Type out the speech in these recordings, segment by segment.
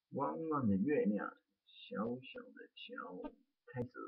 弯弯的月亮，小小的桥，开始。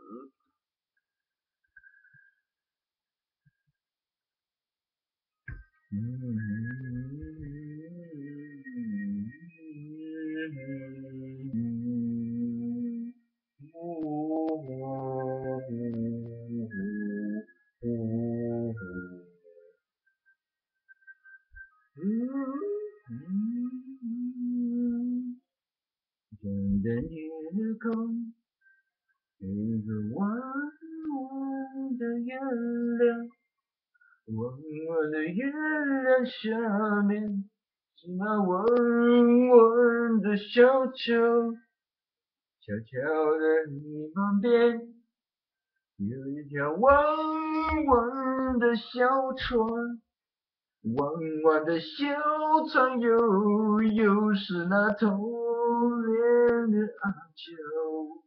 天的夜空，一个弯弯的月亮，弯弯的月亮下面是那弯弯的小桥，小桥的一旁边有一条弯弯的小船。弯弯的小船又是那童年的阿秋。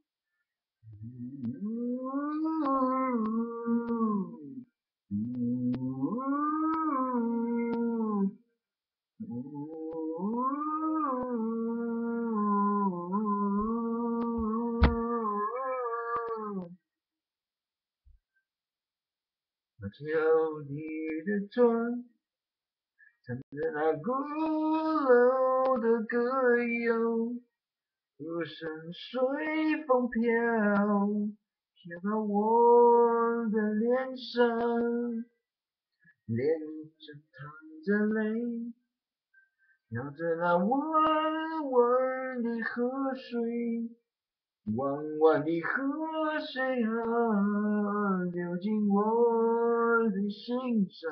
那桥底的船唱着那古老的歌谣，歌声随风飘，飘到我的脸上，脸上淌着泪，飘着那弯弯的河水，弯弯的河水啊，流进我的心上。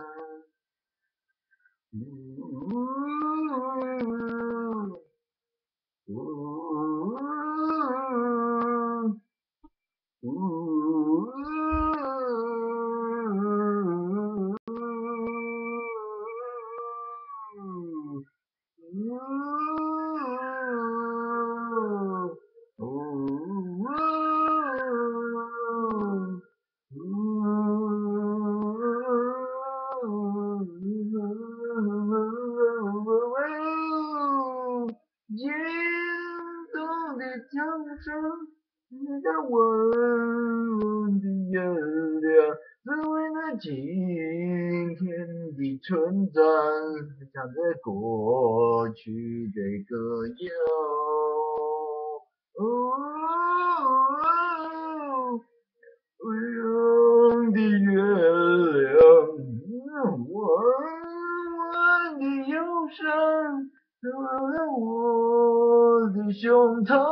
眼中的江声，那个温柔的月亮，只为那今天的存在，唱着过去的歌谣。温柔的月亮，弯弯的忧伤，照亮我的胸膛。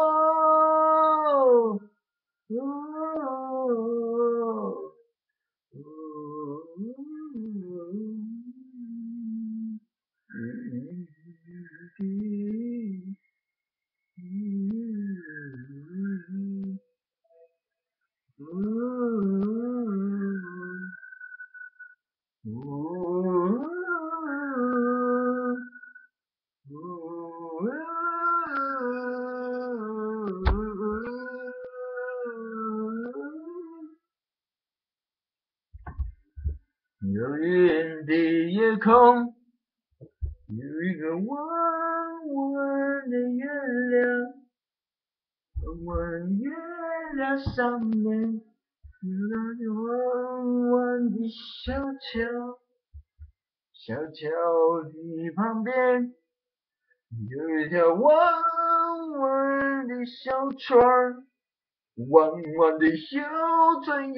有云的夜空，有一个弯弯的月亮，弯弯月亮上面有那个弯弯的小桥，小桥的旁边有一条弯弯的小船，弯弯的小船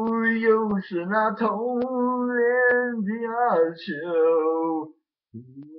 又是那童年的阿秋。